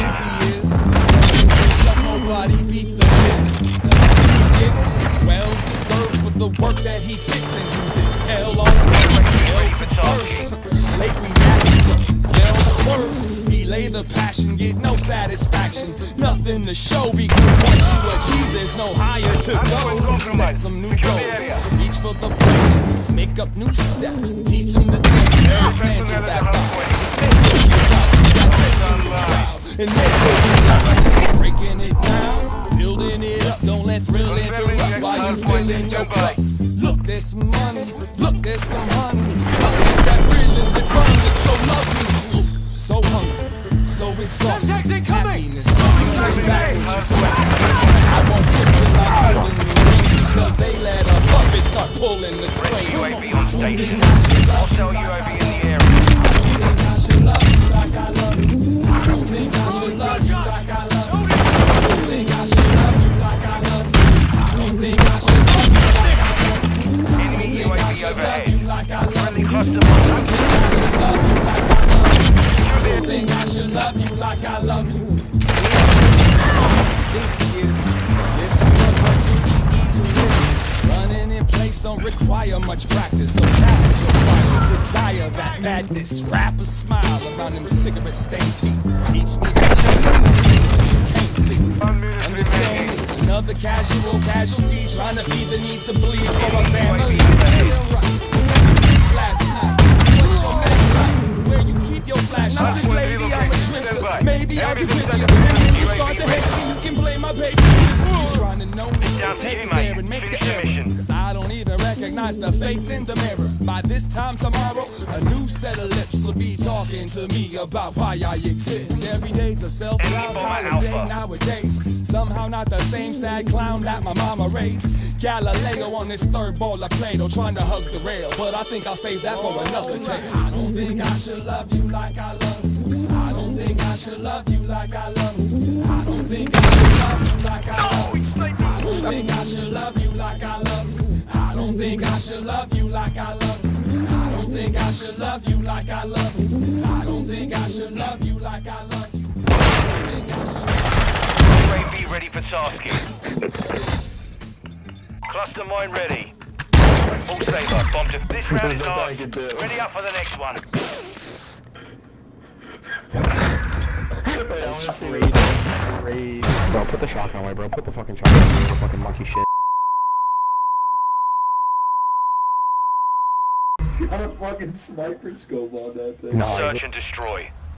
thinks he is. Nobody beats the biz. It's well deserved for the work that he fits into this hell on earth. First, late reactions, yell the worst. Relay the passion, get no satisfaction. Nothing to show because once you achieve, there's no higher to go. Set some new goals, reach for the precious, make up new steps, teach them the dance, dismantle that box. And breaking it down, building it up, don't let thrill interrupt while you filling your cup. Look, there's some money, look, there's some honey. Look at that bridge as it runs, it's so lovely. So hungry, so exhausted, happiness turns back when you question. I won't quit till I'm holding the reins because they let a puppet start pulling the strings. UAV on station, hostile UAV in the area. I don't think I should love you like I love you. I don't think I should love you like I love you. I don't think I should love you like I love you. I don't think I should love you like I love you. Enemy UAV overhead. Friendly cluster I don't think I should love you like I love you. This year, live to work, work to eat to live. Running in place don't require much practice, so challenge your final desire, that madness. Wrap a smile around them cigarette stained teeth. Teach me the things that you can't see. Understand me, another casual casualty trying to feed the need to bleed for a family. Last night, what's your man like? Where you keep your flash? I said, lady, I'm a drifter. Maybe I'll be with you. And when you start to hate me, you can blame my baby. You trying to know me, take it there and make the error. Cause I don't even recognize the face in the mirror. By this time tomorrow, a new set of lips will be talking to me about why I exist. Every day's a self-doubt holiday nowadays. Somehow not the same sad clown that my mama raised. Galileo on this third ball of Play-Doh trying to hug the rail, but I think I'll save that for another tale. I don't think I should love you like I love you. I don't think I should love you like I love you. I don't think I should love you like I love you. I don't think I should love you like I love you. I don't think I should love you like I love you. I don't think I should love you like I love you. I don't think I should love you like I love you. I don't think I should. UAV ready for tasking. Cluster mine ready. All saber. Bomb to this round is ours. Ready up for the next one. Raid. Bro, put the shotgun away, bro. Put the fucking shotgun away. The fucking monkey shit. Got a fucking sniper scope on that thing. No, Search and destroy.